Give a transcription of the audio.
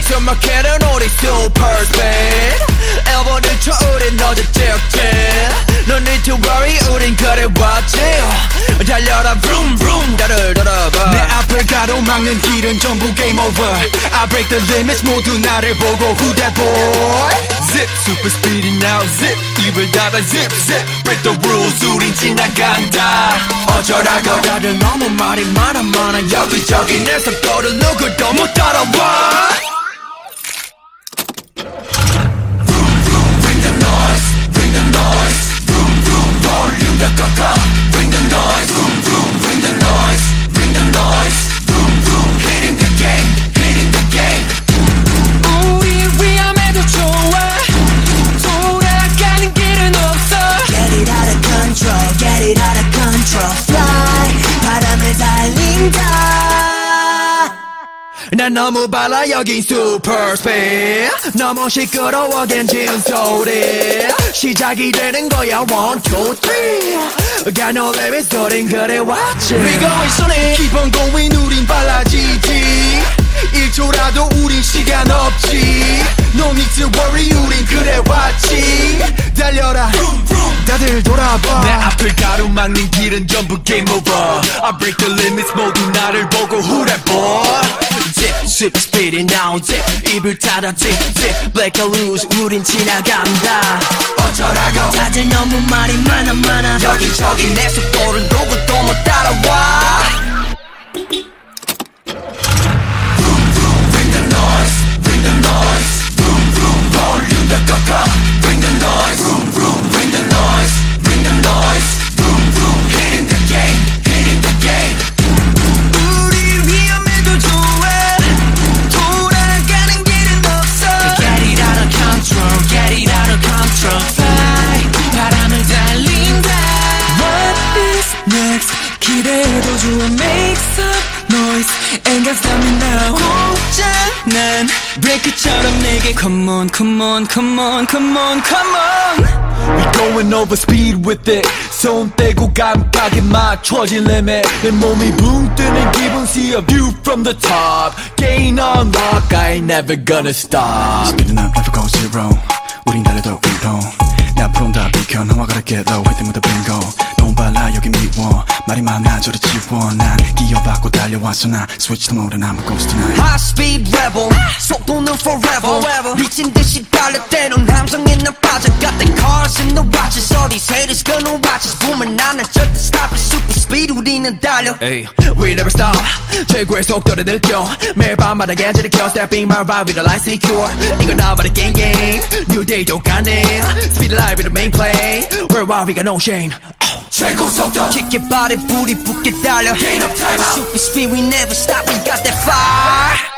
숨막히는 우리 super speed 1번을 쳐 우린 너도 직진 No need to worry 우린 그래왔지 달려라 vroom vroom 나를 돌아봐 내 앞을 가로막는 길은 전부 game over I break the limits 모두 나를 보고 Who that boy? Zip super speedy now zip 입을 닫아 zip zip break the rules 우린 지나간다 어쩌라고 다들 너무 말이 많아 여기저기 내 속도를 누구도 못 따라와 Bring the noise, vroom vroom, bring the noise, bring the noise, vroom vroom, hitting the game, hitting the game. 우리 위험해도 좋아 돌아가는 길은 없어 Get it out of control, get it out of control Fly, 바람을 달린다 난 너무 빨라 여긴 super speed 너무 시끄러워 괜찮은 소리 시작이 되는 거야 1, 2, 3 got no limits 소린 그래왔지 We going sunny Keep on going 우린 빨라지지 1초라도 우린 시간 없지 No need to worry 우린 그래왔지 달려라 다들 돌아봐 내 앞을 가로막는 길은 전부 game over I break the limits 모두 나를 보고 Who that boy? Zip, zip, speedy now zip 입을 닫아 zip, zip Black or loose 우린 지나간다 어쩌라고 다들 너무 말이 많아 여기저기 내 속도를 누구도 못 따라와 Vroom vroom bring the noise bring the noise Vroom vroom 볼륨 더 꺾어 Bring the noise Vroom vroom bring the noise bring the noise Vroom vroom hitting the game hitting the game 우리 위험해도 좋아 돌아가는 길은 없어 Get it out of control, get it out of control Fly, 바람을 달린다 What is next 기대해도 좋아 Makes up noise Ain't got stopping now 고장난 브레이크처럼 내게 Come on, come on, come on, come on, come on We going over speed with it 손 떼고 감각에 맞춰진 limit 내 몸이 붕 뜨는 기분 See a view from the top Gain unlock I ain't never gonna stop Speeding up never go zero 우린 달려도 위로 내 앞으로는 다 비켜 너와 다르게 low 할 때마다 bingo 너무 빨라 여기 미워 말이 많아 저리 지워 난 기어받고 달려왔어 나 스위치도 모르 I'm a ghost tonight High speed rebel 속도는 forever 미친 듯이 달릴 때는 함성에 난 빠져 Got the cars and the watches All these haters gonna watch us 보면 나는 절대 stop it Super speed 우리는 달려 hey, We never stop 최고의 속도를 느껴 매일 밤마다 겐지를 켜 Stepping my ride with a light secure 이건 나만의 game New day 똑같네 Speed alive with the main play We're wild we got no shame 최고 속도 Kick your body 불이 붙게 달려 Gain up time Super speed we never stop We got that fire